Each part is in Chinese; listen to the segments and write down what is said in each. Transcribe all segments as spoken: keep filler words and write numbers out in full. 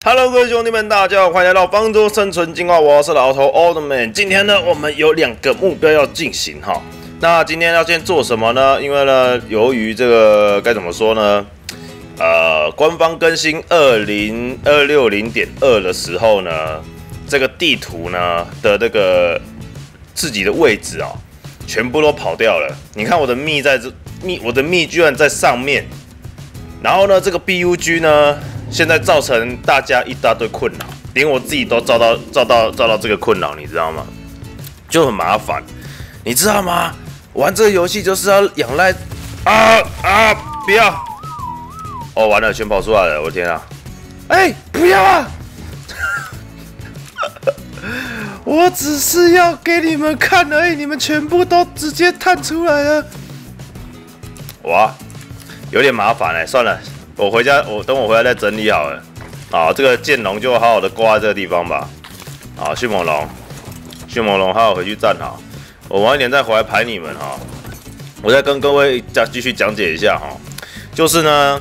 Hello， 各位兄弟们，大家好，欢迎来到方舟生存进化，我是老头 Oldman。今天呢，我们有两个目标要进行哈。那今天要先做什么呢？因为呢，由于这个该怎么说呢？呃，官方更新二零二六零点二的时候呢，这个地图呢的这个自己的位置啊、哦，全部都跑掉了。你看我的密在这密，我的密居然在上面。然后呢，这个 B U G 呢，现在造成大家一大堆困扰，连我自己都遭到遭到遭到这个困扰，你知道吗？就很麻烦，你知道吗？玩这个游戏就是要仰赖啊啊！不要！哦，完了，全跑出来了，我的天啊！哎，不要啊！我只是要给你们看而已，你们全部都直接探出来了。哇，有点麻烦哎、欸，算了，我回家，我等我回来再整理好了。啊，这个剑龙就好好的挂在这个地方吧。啊，迅猛龙，迅猛龙，好好回去站好。我晚一点再回来排你们哈。我再跟各位再继续讲解一下哈，就是呢，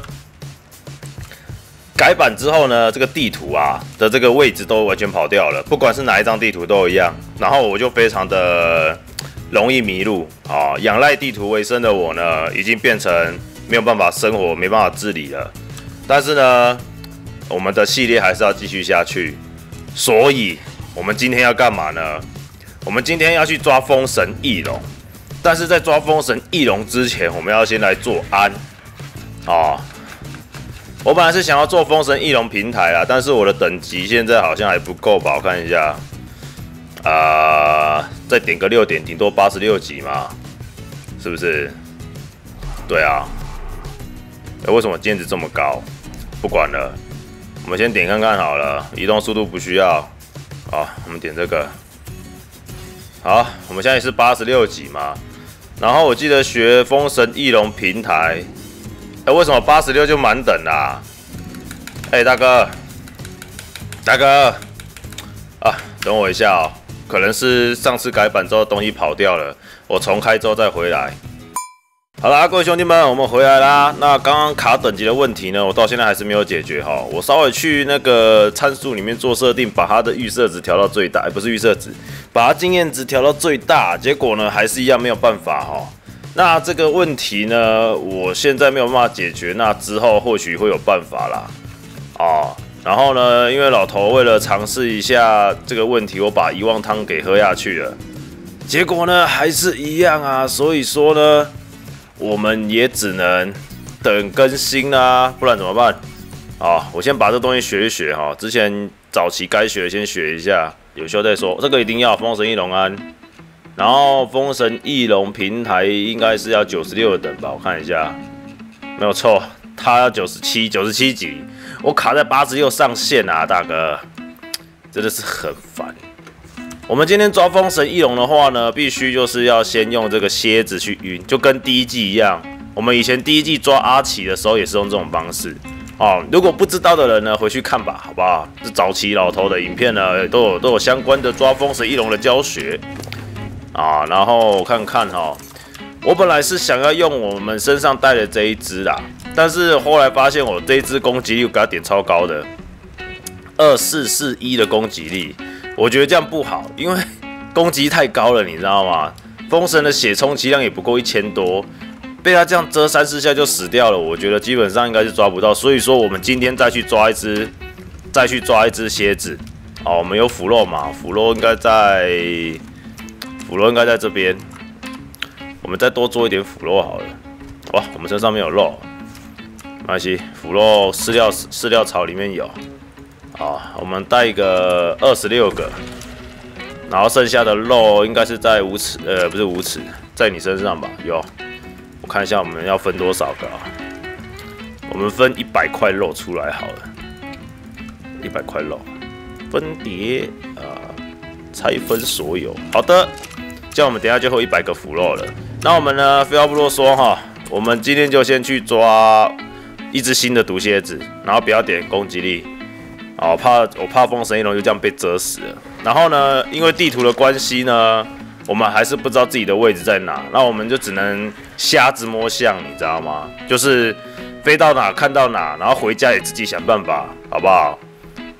改版之后呢，这个地图啊的这个位置都完全跑掉了，不管是哪一张地图都一样。然后我就非常的容易迷路啊，仰赖地图为生的我呢，已经变成没有办法生活，没办法自理了。但是呢，我们的系列还是要继续下去，所以我们今天要干嘛呢？我们今天要去抓风神翼龙，但是在抓风神翼龙之前，我们要先来做安啊。我本来是想要做风神翼龙平台啦，但是我的等级现在好像还不够吧？我看一下，啊、呃，再点个六点，顶多八十六级嘛，是不是？对啊。欸、为什么键值这么高？不管了，我们先点看看好了。移动速度不需要，好，我们点这个。好，我们现在是八十六级嘛。然后我记得学风神翼龙平台，哎、欸，为什么八十六就满等啦、啊？哎、欸，大哥，大哥，啊，等我一下哦，可能是上次改版之后东西跑掉了，我重开之后再回来。好啦，各位兄弟们，我们回来啦。那刚刚卡等级的问题呢，我到现在还是没有解决哈。我稍微去那个参数里面做设定，把它的预设值调到最大，欸、不是预设值，把它经验值调到最大，结果呢还是一样没有办法哈。那这个问题呢，我现在没有办法解决，那之后或许会有办法啦。哦，然后呢，因为老头为了尝试一下这个问题，我把遗忘汤给喝下去了，结果呢还是一样啊，所以说呢。我们也只能等更新啦、啊，不然怎么办？好，我先把这东西学一学哈。之前早期该学的先学一下，有修再说。这个一定要风神翼龙安，然后风神翼龙平台应该是要九十六等吧？我看一下，没有错，它要九十七，九十七级，我卡在八十六上限啊，大哥，真的是很烦。我们今天抓风神翼龙的话呢，必须就是要先用这个蝎子去晕，就跟第一季一样。我们以前第一季抓阿奇的时候也是用这种方式哦。如果不知道的人呢，回去看吧，好不好？这早期老头的影片呢，都有都有相关的抓风神翼龙的教学啊。然后看看哈、哦，我本来是想要用我们身上带的这一只啦，但是后来发现我这一只攻击力我给它点超高的，二四四一的攻击力。我觉得这样不好，因为攻击太高了，你知道吗？风神的血充其量也不够一千多，被他这样遮三四下就死掉了。我觉得基本上应该是抓不到，所以说我们今天再去抓一只，再去抓一只蝎子。哦，我们有腐肉嘛？腐肉应该在，腐肉应该在这边。我们再多做一点腐肉好了。哇，我们身上没有肉，没关系，腐肉饲料饲料槽里面有。好，我们带一个二十六个，然后剩下的肉应该是在无耻，呃，不是无耻，在你身上吧？有，我看一下我们要分多少个啊？我们分一百块肉出来好了，一百块肉，分叠啊、呃，拆分所有。好的，这样我们等一下就会有一百个腐肉了。那我们呢，废话不多说哈，我们今天就先去抓一只新的毒蝎子，然后不要点攻击力。哦，我怕我怕风神翼龙就这样被蛰死了。然后呢，因为地图的关系呢，我们还是不知道自己的位置在哪，那我们就只能瞎子摸象，你知道吗？就是飞到哪看到哪，然后回家也自己想办法，好不好？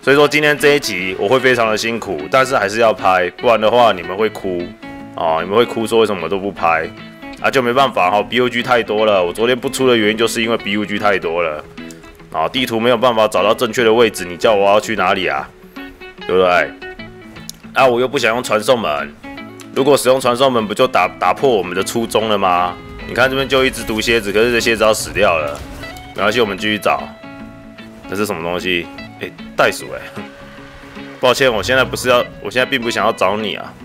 所以说今天这一集我会非常的辛苦，但是还是要拍，不然的话你们会哭哦，你们会哭说为什么都不拍啊？就没办法哈、哦、，B U G 太多了。我昨天不出的原因就是因为 B U G 太多了啊、哦，地图没有办法找到正确的位置，你叫我要去哪里啊？对不对？啊，我又不想用传送门，如果使用传送门，不就打打破我们的初衷了吗？你看这边就一只毒蝎子，可是这蝎子要死掉了，没关系，我们继续找。这是什么东西？哎、欸，袋鼠哎、欸！抱歉，我现在不是要，我现在并不想要找你啊。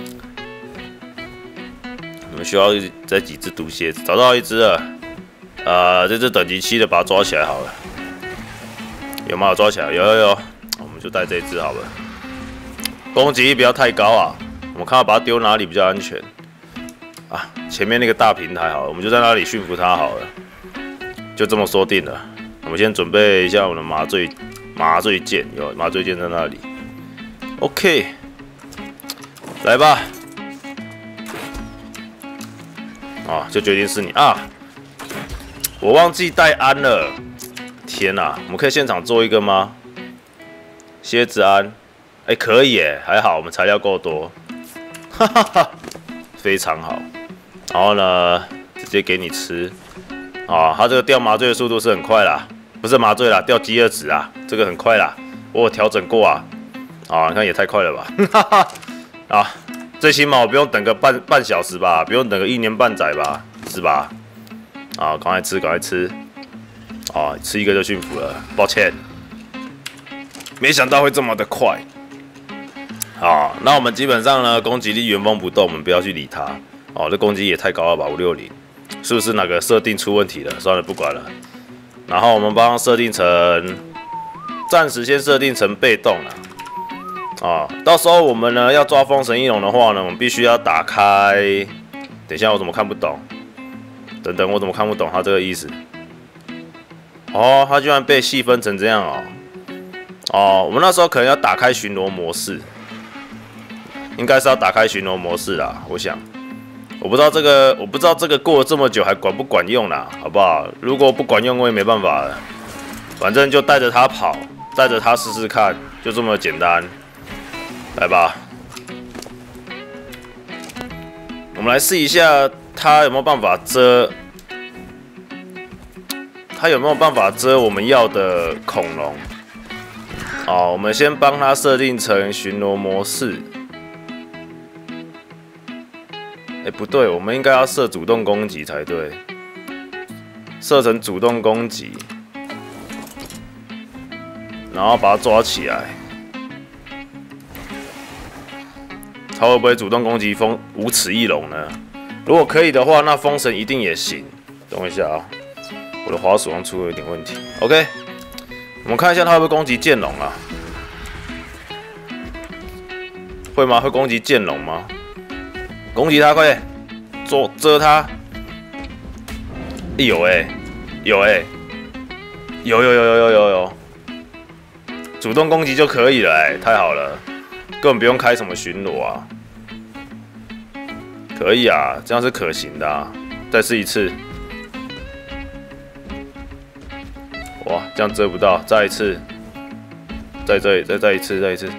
我们需要这几只毒蝎子，找到一只了。呃，这只等级七的，把它抓起来好了。有没有抓起来？有有有，我们就带这一只好了。攻击力不要太高啊，我们看到把它丢哪里比较安全啊？前面那个大平台好了，我们就在那里驯服它好了，就这么说定了。我们先准备一下我们的麻醉麻醉剑，有麻醉剑在那里。OK， 来吧。啊，就决定是你啊！我忘记带鞍了，天哪、啊！我们可以现场做一个吗？蝎子鞍。哎、欸，可以耶，还好我们材料够多，哈哈哈，非常好。然后呢，直接给你吃，啊，它这个掉麻醉的速度是很快啦，不是麻醉啦，掉饥饿值啊，这个很快啦，我有调整过啊，啊，你看也太快了吧，哈哈，啊，最起码我不用等个半半小时吧，不用等个一年半载吧，是吧？啊，赶快吃，赶快吃，啊，吃一个就驯服了，抱歉，没想到会这么的快。好，那我们基本上呢，攻击力原封不动，我们不要去理它。哦，这攻击也太高了吧，五六零，是不是哪个设定出问题了？算了，不管了。然后我们帮它设定成，暂时先设定成被动了。啊，到时候我们呢要抓风神翼龙的话呢，我们必须要打开。等一下，我怎么看不懂？等等，我怎么看不懂它这个意思？哦，它居然被细分成这样哦。哦，我们那时候可能要打开巡逻模式。应该是要打开巡逻模式啦，我想，我不知道这个，我不知道这个过了这么久还管不管用啦，好不好？如果不管用，我也没办法了，反正就带着它跑，带着它试试看，就这么简单。来吧，我们来试一下，它有没有办法遮，它有没有办法遮我们要的恐龙？哦，我们先帮它设定成巡逻模式。哎、欸，不对，我们应该要设主动攻击才对，设成主动攻击，然后把它抓起来。它会不会主动攻击风无齿翼龙呢？如果可以的话，那风神一定也行。等我一下啊，我的滑鼠上出了一点问题。OK， 我们看一下它会不会攻击剑龙啊？会吗？会攻击剑龙吗？攻击他，快点，遮遮他。有哎、欸，有哎、欸，有有有有有有有，主动攻击就可以了哎、欸，太好了，根本不用开什么巡逻啊。可以啊，这样是可行的啊。再试一次。哇，这样遮不到，再一次，在这里，再再一次，再一次。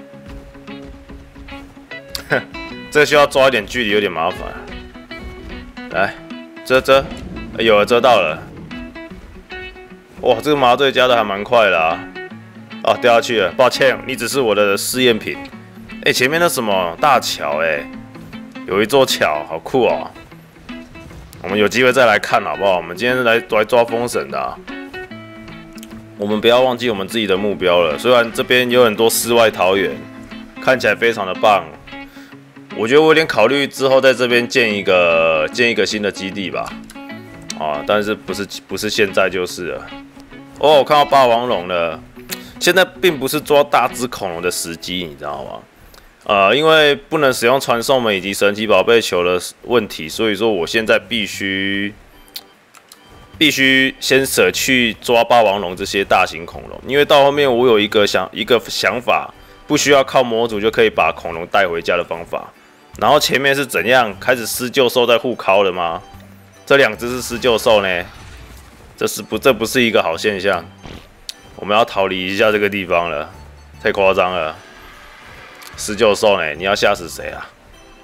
哼。这需要抓一点距离，有点麻烦。来，遮遮，欸、有了，遮到了。哇，这个麻醉加的还蛮快的啊！哦，掉下去了，抱歉，你只是我的试验品。哎、欸，前面那什么大桥、欸？哎，有一座桥，好酷哦！我们有机会再来看好不好？我们今天来来抓风神的、啊。我们不要忘记我们自己的目标了。虽然这边有很多世外桃源，看起来非常的棒。我觉得我有点考虑之后在这边建一个建一个新的基地吧，啊，但是不是不是现在就是了。哦，我看到霸王龙了，现在并不是抓大只恐龙的时机，你知道吗？呃，因为不能使用传送门以及神奇宝贝球的问题，所以说我现在必须必须先舍去抓霸王龙这些大型恐龙，因为到后面我有一个想一个想法，不需要靠模组就可以把恐龙带回家的方法。然后前面是怎样开始施救兽在互敲了吗？这两只是施救兽呢，这是不这不是一个好现象，我们要逃离一下这个地方了。 太夸张了。施救兽呢？你要吓死谁啊？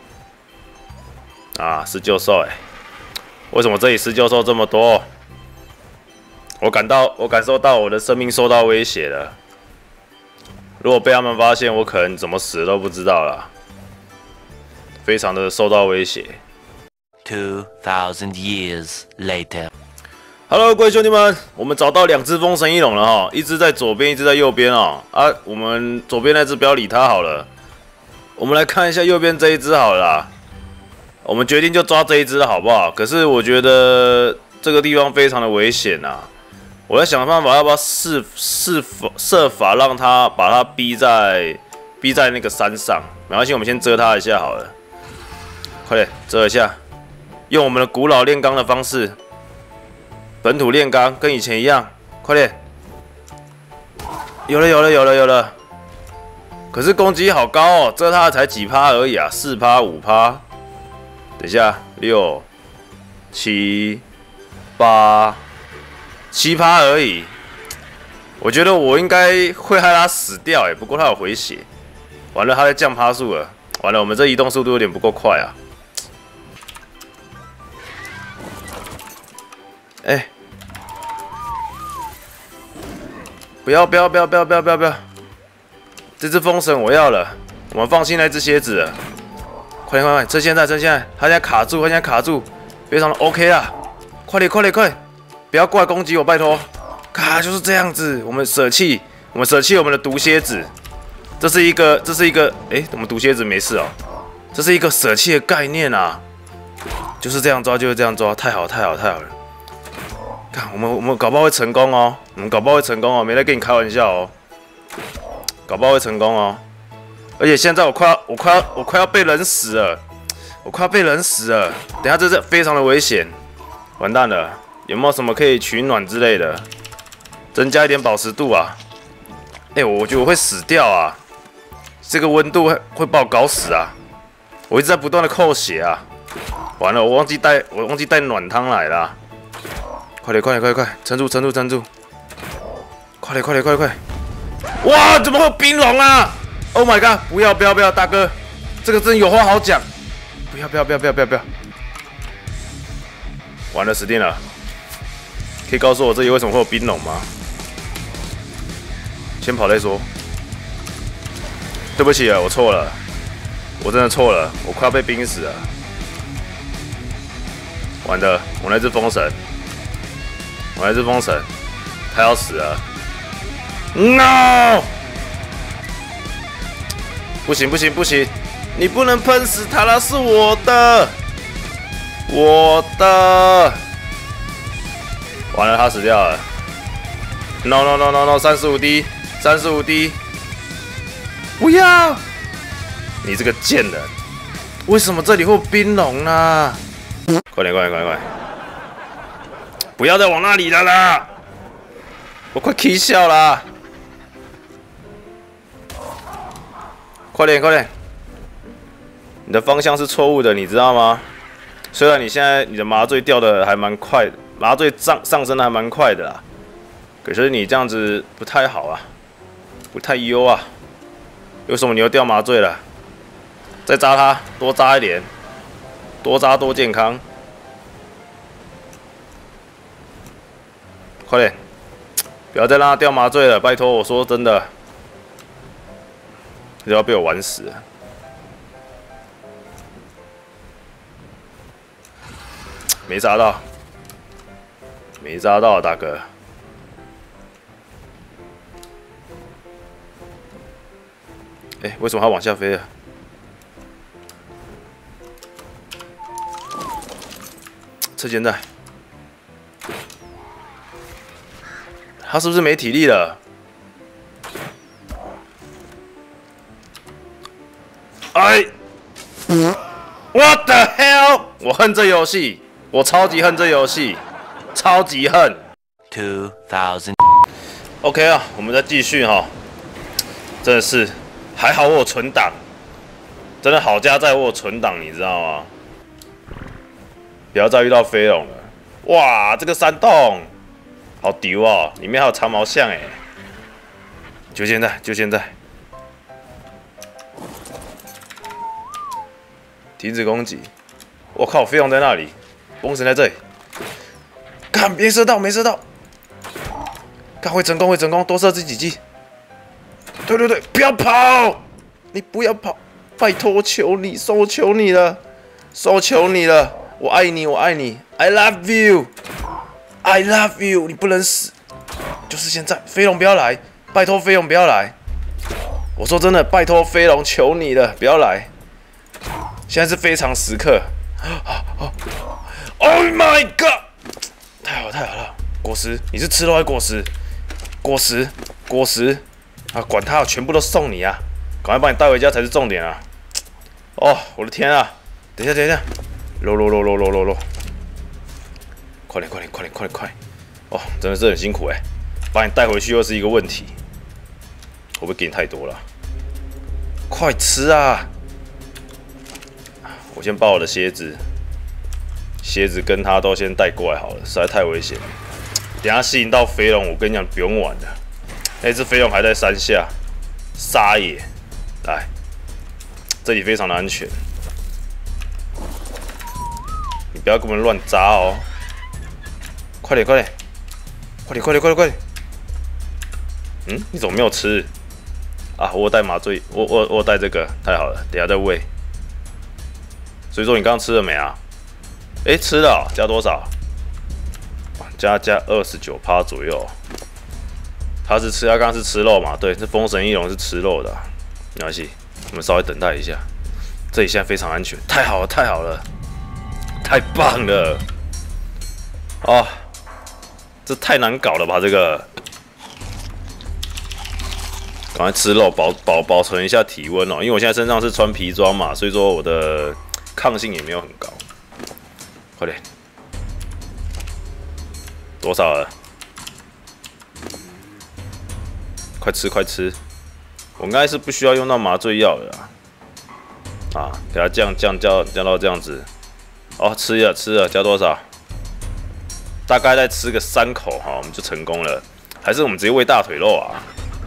啊，施救兽哎！为什么这里施救兽这么多？我感到，我感受到我的生命受到威胁了。如果被他们发现，我可能怎么死都不知道了。非常的受到威胁。 Two thousand years later. Hello， 各位兄弟们，我们找到两只风神翼龙了哈，一只在左边，一只在右边哦。啊，我们左边那只不要理它好了。我们来看一下右边这一只好了啦。我们决定就抓这一只好不好？可是我觉得这个地方非常的危险啊！我在想办法，要不要试试法设法让它把它逼在逼在那个山上。没关系，我们先遮它一下好了。快点遮一下，用我们的古老炼钢的方式，本土炼钢跟以前一样。快点，有了有了有了有了。可是攻击好高哦，遮它才几趴而已啊，四趴五趴。等一下，六、七、八、七趴而已。我觉得我应该会害他死掉哎，不过他有回血。完了，他在降趴数了。完了，我们这移动速度有点不够快啊。哎、欸，不要不要不要不要不要不要不要！这只风神我要了，我们放弃那只蝎子了。快点快点，趁现在趁现在，他现在卡住，他现在卡住，非常的 OK 啦！快点快点快点，不要过来攻击我，拜托！卡就是这样子，我们舍弃，我们舍弃我们的毒蝎子，这是一个这是一个，哎、欸，我们毒蝎子没事哦，这是一个舍弃的概念啊，就是这样抓，就是这样抓，太好太好太好了！看我们我们搞不好会成功哦，我们搞不好会成功哦，没在跟你开玩笑哦，搞不好会成功哦。而且现在我快要，我快要，我快要被冷死了，我快要被冷死了。等下这是非常的危险，完蛋了！有没有什么可以取暖之类的，增加一点保湿度啊？哎、欸，我觉得我会死掉啊！这个温度会会把我搞死啊！我一直在不断的扣血啊！完了，我忘记带，我忘记带暖汤来了。快点，快点，快点，快！撑住，撑住，撑住！快点，快点，快点，快！哇，怎么会有冰龙啊？Oh my god！ 不要不要不要，大哥，这个真有话好讲。不要不要不要不要不要不要！完了，死定了！可以告诉我这里为什么会有冰龙吗？先跑再说。对不起啊，我错了，我真的错了，我快要被冰死了。完了，我那只风神，我那只风神，他要死了。No！不行不行不行，你不能喷死他了，是我的，我的。完了，他死掉了。No no no no no， 三十五滴，三十五滴，不要！你这个贱人，为什么这里会有冰龙呢？快点快点快点快点！不要再往那里了啦！我快气笑啦！快点，快点！你的方向是错误的，你知道吗？虽然你现在你的麻醉掉的还蛮快的，麻醉上上升的还蛮快的啦，可是你这样子不太好啊，不太优啊。为什么你又掉麻醉了？再扎它，多扎一点，多扎多健康。快点，不要再让它掉麻醉了，拜托！我说真的。就要被我玩死了！没扎到，没扎到，大哥！哎、欸，为什么它往下飞啊？趁现在，他是不是没体力了？哎 ，What the hell！ 我恨这游戏，我超级恨这游戏，超级恨。 Two thousand。 OK 啊，我们再继续哈。真的是，还好我有存档，真的好家在我有存档，你知道吗？不要再遇到飞龙了。哇，这个山洞好屌哦，里面还有长毛象哎。就现在，就现在。 停止攻击！我靠，飞龙在那里，风神在这里，看没射到，没射到，看会成功，会成功，多射这几记。对对对，不要跑，你不要跑，拜托，求你，收求你了，收求你了，我爱你，我爱你 ，I love you，I love you， 你不能死，就是现在，飞龙不要来，拜托飞龙不要来。 我说真的，拜托飞龙，求你了，不要来！现在是非常时刻。Oh my god！ 太好太好了，果实，你是吃肉还是果实？果实，果实啊！管他，全部都送你啊！赶快把你带回家才是重点啊！哦，我的天啊！等一下，等一下，揉揉揉揉揉揉揉！快点，快点，快点，快点，快！哦，真的是很辛苦哎，把你带回去又是一个问题。 会不会给你太多了？快吃啊！我先把我的蝎子、蝎子跟他都先带过来好了，实在太危险了。等一下吸引到飞龙，我跟你讲不用玩了。那只飞龙还在山下，沙野，来，这里非常的安全，你不要跟我们乱扎哦！快点，快点，快点，快点，快点，快点！嗯，你怎么没有吃？ 啊！我带麻醉，我我我带这个，太好了，等下再喂。所以说你刚刚吃了没啊？哎、欸，吃了、喔，加多少？加加二十九趴左右。他是吃，他刚刚是吃肉嘛？对，这风神翼龙是吃肉的、啊，没关系，我们稍微等待一下。这里现在非常安全，太好了，太好了，太棒了！啊，这太难搞了吧？这个。 赶快吃肉，保保保存一下体温哦。因为我现在身上是穿皮装嘛，所以说我的抗性也没有很高。快点，多少了？快吃快吃！我应该是不需要用到麻醉药的啦。啊，给它降降降降到这样子。哦，吃了吃了，加多少？大概再吃个三口哈，我们就成功了。还是我们直接喂大腿肉啊？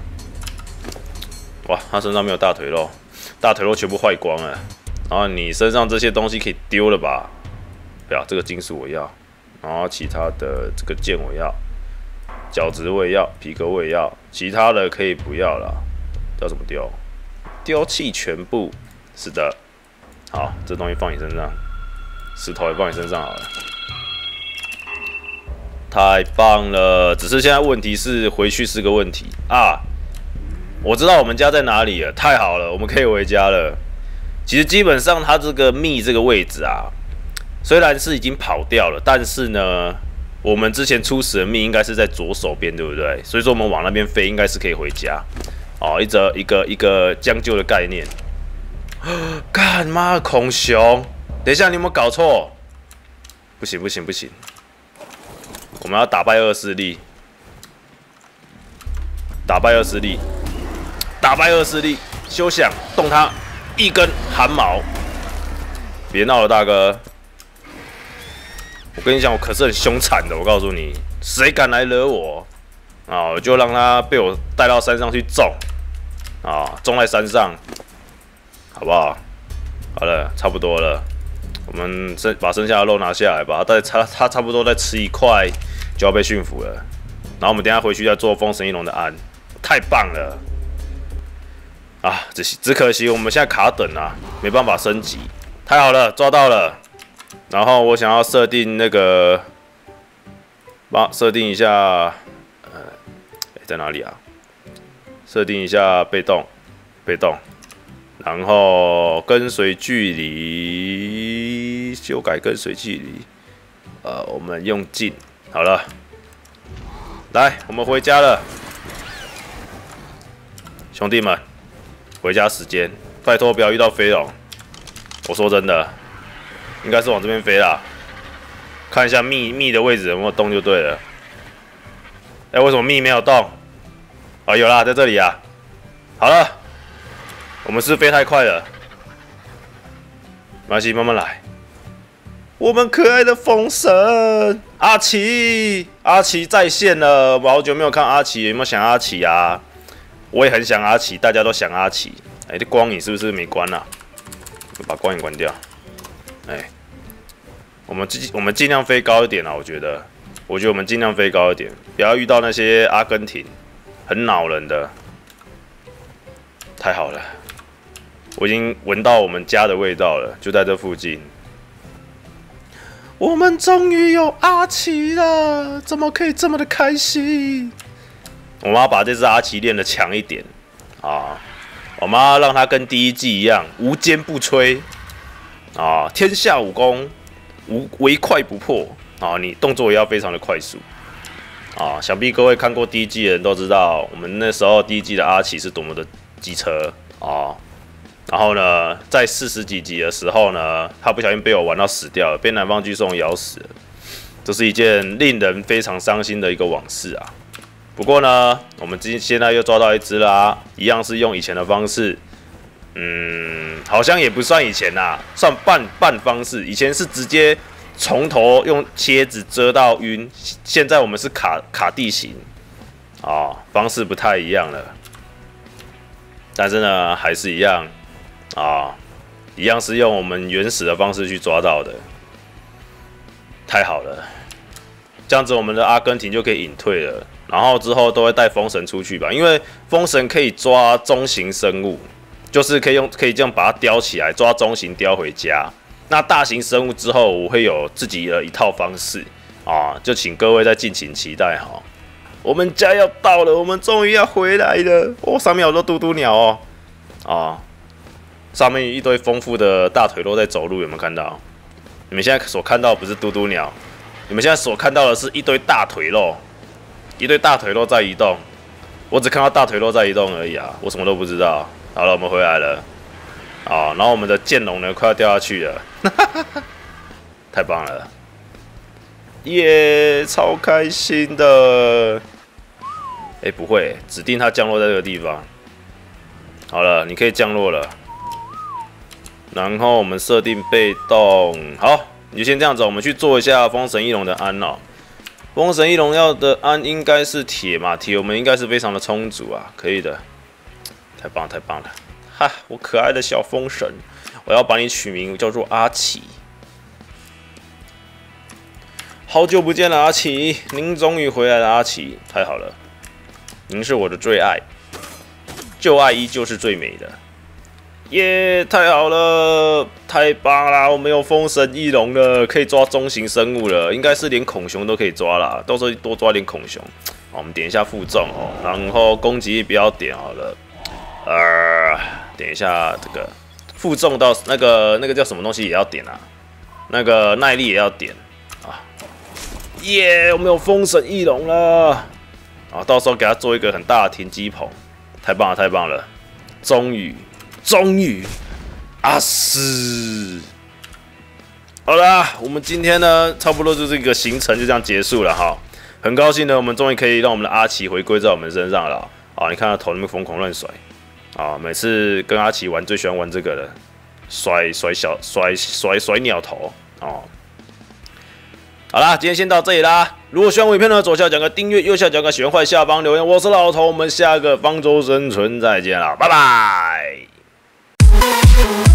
哇，他身上没有大腿肉，大腿肉全部坏光了。然后你身上这些东西可以丢了吧？不要，这个金属我要。然后其他的这个剑我要，角质我也要，皮革我也要，其他的可以不要了。要怎么丢？丢弃全部。是的。好，这东西放你身上，石头也放你身上好了。太棒了！只是现在问题是回去是个问题啊。 我知道我们家在哪里了，太好了，我们可以回家了。其实基本上它这个密这个位置啊，虽然是已经跑掉了，但是呢，我们之前初始的密应该是在左手边，对不对？所以说我们往那边飞，应该是可以回家。哦，一则一个一个将就的概念。干妈孔熊，等一下你有没有搞错？不行不行不行，我们要打败恶势力，打败恶势力。 打败恶势力，休想动他一根汗毛！别闹了，大哥！我跟你讲，我可是很凶残的。我告诉你，谁敢来惹我啊，我就让他被我带到山上去种啊，种在山上，好不好？好了，差不多了，我们剩把剩下的肉拿下来吧。他他他差不多再吃一块就要被驯服了。然后我们等一下回去再做风神翼龙的鞍，太棒了！ 啊，只只可惜我们现在卡等啊，没办法升级。太好了，抓到了。然后我想要设定那个，帮设定一下，呃，欸、在哪里啊？设定一下被动，被动，然后跟随距离，修改跟随距离。呃，我们用近，好了。来，我们回家了，兄弟们。 回家时间，拜托不要遇到飞龙。我说真的，应该是往这边飞啦。看一下密密的位置有没有动就对了。哎、欸，为什么密没有动？啊，有啦，在这里啊。好了，我们是飞太快了，没关系，慢慢来。我们可爱的风神阿奇，阿奇在线了。我好久没有看阿奇，有没有想阿奇啊？ 我也很想阿奇，大家都想阿奇。哎、欸，这光影是不是没关啊？把光影关掉。 哎，我们尽我们尽量飞高一点啊，我觉得，我觉得我们尽量飞高一点，不要遇到那些阿根廷很恼人的。太好了，我已经闻到我们家的味道了，就在这附近。我们终于有阿奇了，怎么可以这么的开心？我们要把这只阿奇练得强一点啊！我们要让它跟第一季一样无坚不摧啊！天下武功无唯快不破啊！你动作也要非常的快速啊！想必各位看过第一季的人都知道，我们那时候第一季的阿奇是多么的机车啊！然后呢，在四十几集的时候呢，他不小心被我玩到死掉了，被南方巨兽咬死了。这是一件令人非常伤心的一个往事啊。不过呢，我们今现在又抓到一只啦，一样是用以前的方式，嗯，好像也不算以前啦，算半半方式。以前是直接从头用切子遮到晕，现在我们是卡卡地形啊，方式不太一样了。但是呢，还是一样。啊，一样是用我们原始的方式去抓到的，太好了！这样子我们的阿根廷就可以隐退了，然后之后都会带风神出去吧，因为风神可以抓中型生物，就是可以用可以这样把它叼起来，抓中型叼回家。那大型生物之后，我会有自己的一套方式啊，就请各位再敬请期待哈。我们家要到了，我们终于要回来了！哦，上面有好多嘟嘟鸟哦，啊。上面一堆丰富的大腿肉在走路，有没有看到？你们现在所看到的不是嘟嘟鸟，你们现在所看到的是一堆大腿肉，一堆大腿肉在移动。我只看到大腿肉在移动而已啊，我什么都不知道。好了，我们回来了。啊，然后我们的剑龙呢，快要掉下去了，太棒了，耶，超开心的。哎，不会，指定它降落在这个地方。好了，你可以降落了。然后我们设定被动，好，你就先这样子，我们去做一下风神翼龙的鞍哦。风神翼龙要的鞍应该是铁嘛，铁我们应该是非常的充足啊，可以的，太棒太棒了，哈，我可爱的小风神，我要把你取名叫做阿奇。好久不见了，阿奇，您终于回来了，阿奇，太好了，您是我的最爱，旧爱依旧是最美的。耶、yeah, 太好了，太棒啦！我们有风神翼龙了，可以抓中型生物了，应该是连恐熊都可以抓啦。到时候多抓点恐熊。好，我们点一下负重哦，然后攻击力不要点好了。呃，点一下这个负重到那个那个叫什么东西也要点啊，那个耐力也要点啊。耶、yeah, 我们有风神翼龙了。啊，到时候给它做一个很大的停机棚，太棒了，太棒了，终于。终于，阿斯，好啦，我们今天呢，差不多就是一个行程就这样结束了哈。很高兴呢，我们终于可以让我们的阿奇回归在我们身上了啊！你看他头那边疯狂乱甩啊，每次跟阿奇玩最喜欢玩这个了，甩甩小甩甩甩鸟头哦。好啦，今天先到这里啦。如果喜欢我影片呢，左下角个订阅，右下角个喜欢，快下方留言。我是老头，我们下个方舟生存再见啦，拜拜。Thank you.